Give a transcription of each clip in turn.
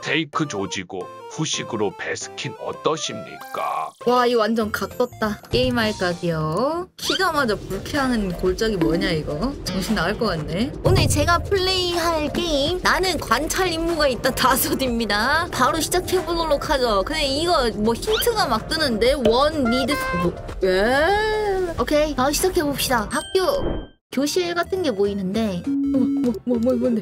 스테이크 조지고 후식으로 베스킨 어떠십니까? 와 이거 완전 각떴다. 게임할 각이요. 키자마자 불쾌하는 골짜기 뭐냐 이거. 정신 나갈 것 같네. 오늘 제가 플레이할 게임 나는 관찰 임무가 있다 5입니다. 바로 시작해보도록 하죠. 근데 이거 뭐 힌트가 막 뜨는데 원 니드 예. 오케이 바로 시작해봅시다. 학교 교실 같은 게 보이는데 뭔데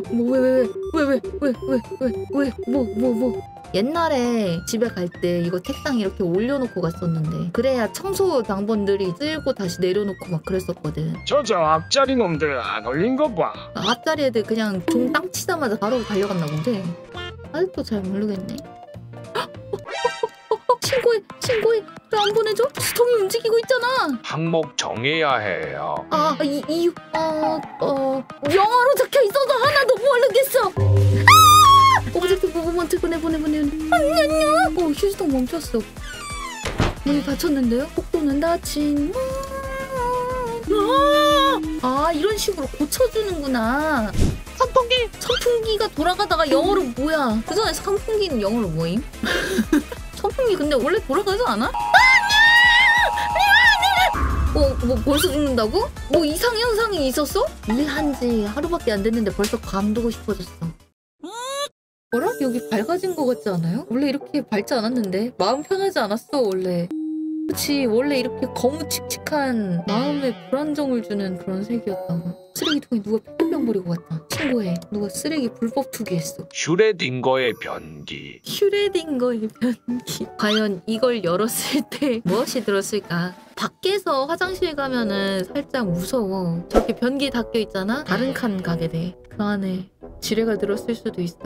왜 옛날에 집에 갈 때 이거 책상 이렇게 올려놓고 갔었는데 그래야 청소 당번들이 쓸고 다시 내려놓고 막 그랬었거든. 저 앞자리 놈들 안 올린 거 봐. 앞자리 애들 그냥 종 땅 치자마자 바로 달려갔나 본데 아직도 잘 모르겠네. 친구해 왜 안 보내줘? 수통이 움직이고 있잖아. 항목 정해야 해요. 이유 영어로 적혀 있어서 하나도 모르겠어. 오브젝트 무브먼트 보내. 휴지통 멈췄어. 문이 닫혔는데요? 복도는 닫힌. 이런 식으로 고쳐주는구나. 선풍기가 돌아가다가 영어로 뭐야? 그 전에 선풍기는 영어로 뭐임? 선풍기 근데 원래 돌아가지 않아? 뭐 벌써 죽는다고? 뭐 이상현상이 있었어? 일한 지 하루밖에 안 됐는데 벌써 감두고 싶어졌어. 뭐라? 여기 밝아진 거 같지 않아요? 원래 이렇게 밝지 않았는데? 마음 편하지 않았어 원래. 그치 원래 이렇게 거무칙칙한 마음에 불안정을 주는 그런 색이었다고. 쓰레기통에 누가 페트병 버리고 갔다. 친구해 누가 쓰레기 불법 투기했어. 슈레딩거의 변기. 슈레딩거의 변기. 과연 이걸 열었을 때 무엇이 들었을까? 밖에서 화장실 가면은 살짝 무서워. 저렇게 변기 닫혀 있잖아? 다른 칸 가게 돼. 그 안에 지뢰가 들었을 수도 있어.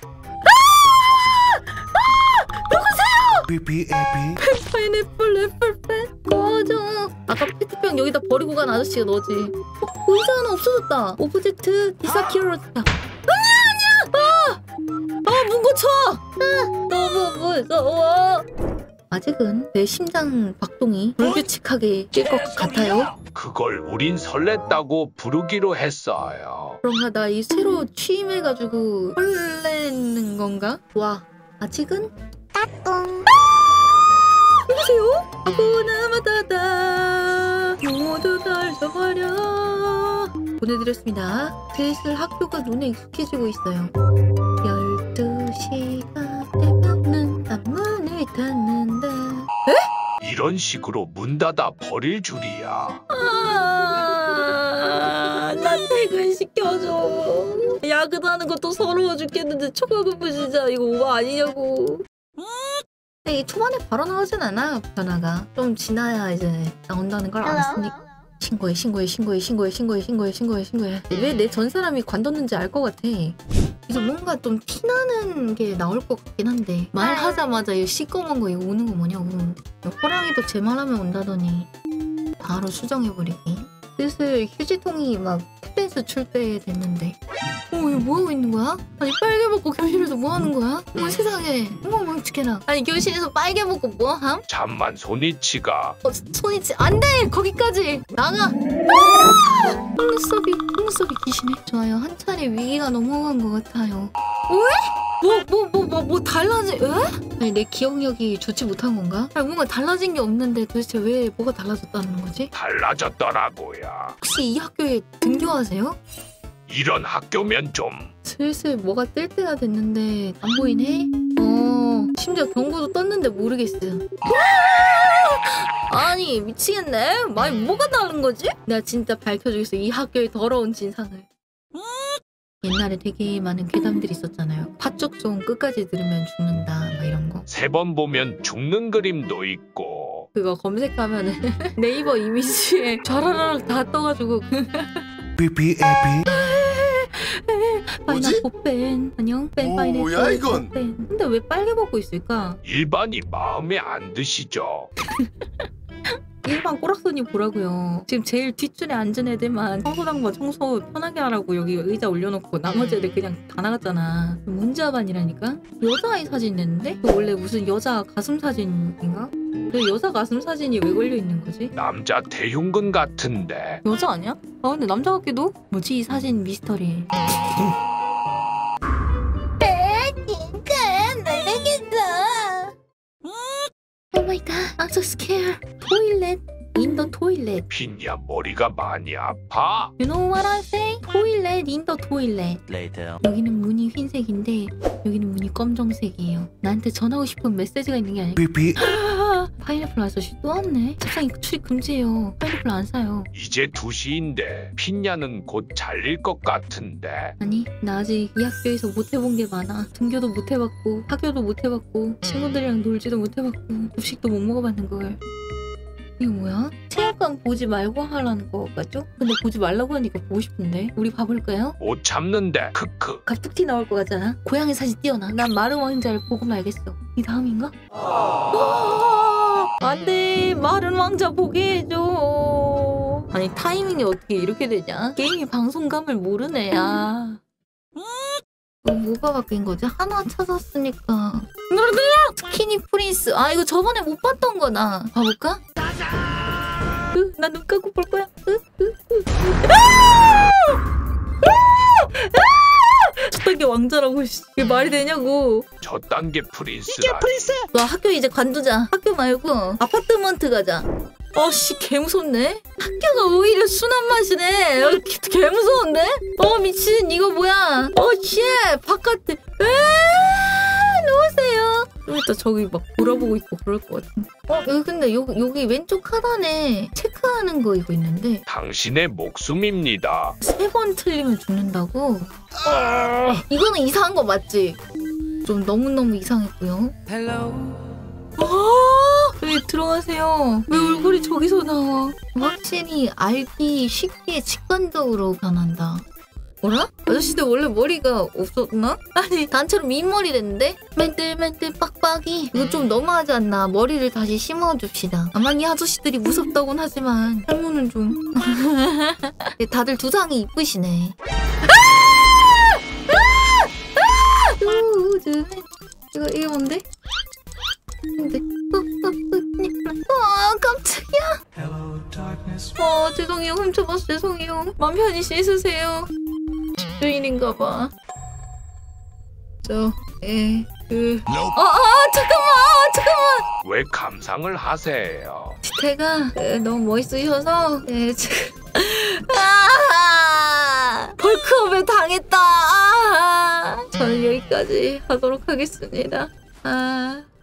파인애플 애플팬 꺼져. 아까 페트병 여기다 버리고 간 아저씨가 너지. 의자 하나 없어졌다. 오브젝트 디사키로다. 아니야. 문 고쳐. 너무 무서워. 아직은 내 심장 박동이 불규칙하게 뛸 것 같아요. 그걸 우린 설렜다고 부르기로 했어요. 그런가 나 이 새로 취임해가지고 설레는 건가? 와 아직은 따뚱. 여보세요? 아구나 마다다 모두 달려버려. 보내드렸습니다. 슬슬 학교가 눈에 익숙해지고 있어요. 12시가 되면은 딱 문을 닫는다. 에? 이런 식으로 문 닫아 버릴 줄이야. 나 퇴근시켜줘. 야근하는 것도 서러워 죽겠는데 초과급부 진짜 이거 오버 아니냐고. 이 초반에 바로 나오진 않아. 변화가 좀 지나야 이제 나온다는 걸 알았으니까. 신고해. 왜 내 전 사람이 관뒀는지 알 것 같아. 이제 뭔가 좀 티나는 게 나올 것 같긴 한데 말하자마자 이 시꺼먼 거 이거 오는 거 뭐냐고. 호랑이도 제 말하면 온다더니 바로 수정해버리기. 슬슬 휴지통이 막 탭댄스 출 때 됐는데 이거 뭐하고 있는 거야? 아니 빨개 먹고 교실에서 뭐하는 거야? 세상에 멍멍치게나. 아니 교실에서 빨개 먹고 뭐함? 잠만 손이치가. 손이치 안돼. 거기까지 나가. 속눈썹이 귀신해. 좋아요. 한 차례 위기가 넘어간 것 같아요. 왜? 뭐 달라지? 에? 아니 내 기억력이 좋지 못한 건가? 아니 뭔가 달라진 게 없는데 도대체 왜 뭐가 달라졌다는 거지? 달라졌더라고요. 혹시 이 학교에 등교하세요? 이런 학교면 좀. 슬슬 뭐가 뜰 때가 됐는데 안 보이네? 심지어 경고도 떴는데 모르겠어. 아니 미치겠네. 말이 뭐가 다른 거지? 내가 진짜 밝혀주겠어. 이 학교의 더러운 진상을. 옛날에 되게 많은 괴담들이 있었잖아요. 팥죽송 끝까지 들으면 죽는다 막 이런 거. 3번 보면 죽는 그림도 있고. 그거 검색하면은 네이버 이미지에 좌라라락 다 떠가지고 파인애플 팬 안녕 팬 파인애플 뭐야 이건? 팬. 근데 왜 빨개 먹고 있을까? 일반이 마음에 안 드시죠? 일반 꼬락선이 보라고요. 지금 제일 뒷줄에 앉은 애들만 청소당번 청소 편하게 하라고 여기 의자 올려놓고 나머지 애들 그냥 다 나갔잖아. 문자반이라니까? 여자아이 사진 냈는데? 원래 무슨 여자 가슴 사진인가? 그 여자 가슴 사진이 왜 걸려있는 거지? 남자 대흉근 같은데. 여자 아니야? 근데 남자 같기도? 뭐지 이 사진 미스터리. 징크 마이 갓. I'm so scared. 토일렛 in the toilet. 핀야 머리가 많이 아파? You know what I'm saying? 토일렛 in the toilet. Later. 여기는 문이 흰색인데 여기는 문이 검정색이에요. 나한테 전하고 싶은 메시지가 있는 게 아니고. 파인애플 아저씨 또 왔네. 책상에 출입 금지예요. 파인애플 안 사요. 이제 2시인데 핀야는 곧 잘릴 것 같은데. 아니 나 아직 이 학교에서 못 해본 게 많아. 등교도 못 해봤고 학교도 못 해봤고 친구들이랑 놀지도 못 해봤고 급식도 못 먹어봤는 걸. 이거 뭐야? 체육관 보지 말고 하라는 거 같죠? 근데 보지 말라고 하니까 보고 싶은데. 우리 봐볼까요? 못 참는데 크크. 갑툭튀 나올 것 같잖아. 고양이 사진 띄워놔. 난 마른 왕자를 보고 말겠어. 이 다음인가? 안돼, 마른 왕자 보게 해줘. 아니 타이밍이 어떻게 이렇게 되냐? 게임이 방송감을 모르네. 야. 뭐가 바뀐 거지? 하나 찾았으니까. 스키니 프린스. 아 이거 저번에 못 봤던 거다. 봐볼까? 나 눈 감고 볼 거야. 첫 단계 왕자라고. 이게 말이 되냐고. 저 단계 프린스라. 이게 프린스. 와 학교 이제 관두자. 학교 말고 아파트먼트 가자. 어씨 개무섭네. 학교가 오히려 순한 맛이네. 개무서운데? 미친 이거 뭐야. 씨 바깥에 놓으세요. 좀 이따 저기 막 돌아보고 있고 그럴 것 같은데. 여기 근데 여기 왼쪽 하단에 체크하는 거 이거 있는데 당신의 목숨입니다. 3번 틀리면 죽는다고? 이거는 이상한 거 맞지? 좀 너무너무 이상했고요. 여기 들어가세요. 왜 얼굴이 저기서 나와? 확실히 알기 쉽게 직관적으로 변한다. 뭐라? 아저씨들 원래 머리가 없었나? 아니 단체로 민머리 됐는데? 맨들맨들 빡빡이. 이거 좀 너무하지 않나? 머리를 다시 심어줍시다. 아만 이 아저씨들이 무섭다곤 하지만 탈모는 좀 다들 두상이 이쁘시네. 이게 뭔데? 근데 깜짝이야. 죄송해요. 훔쳐봐서 죄송해요. 맘 편히 씻으세요. 집주인인가봐. 잠깐만. 왜 감상을 하세요? 디테가 너무 멋있으셔서 벌크업에 당했다. 저는 여기까지 하도록 하겠습니다.